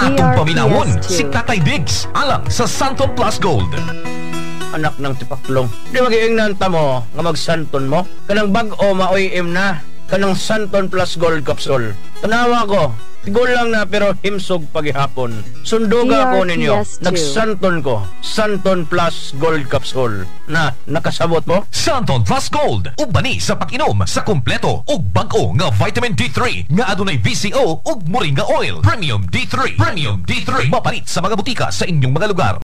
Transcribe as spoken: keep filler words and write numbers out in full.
Atong paminawon si Tatay Diggs alang sa Santon Plus Gold. Anak ng tipaklong, di mag-iingnan ta mo nga mag-Santon mo? Kanang bag-o maoy-im na, kanang Santon Plus Gold Capsule. Tanawa ko, tigol lang na pero himsog paghihapon. Sunduga ko ninyo, nag-Santon ko, Santon Plus Gold Capsule. Na, nakasabot mo? Santon Plus Gold, ubani sa pag-inom sa kompleto ug bag-o nga vitamin D three nga adunay V C O ug moringa oil. Premium D three, Premium D three, mapalit sa mga butika sa inyong mga lugar.